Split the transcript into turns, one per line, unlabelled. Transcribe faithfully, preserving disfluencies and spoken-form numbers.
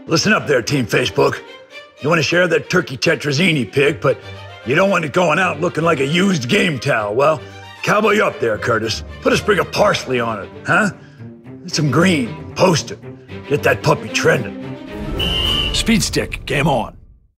Listen up there, Team Facebook. You want to share that turkey tetrazzini pic, but you don't want it going out looking like a used game towel. Well, cowboy you up there, Curtis. Put a sprig of parsley on it, huh? Get some green, post it. Get that puppy trending. Speed stick, game on.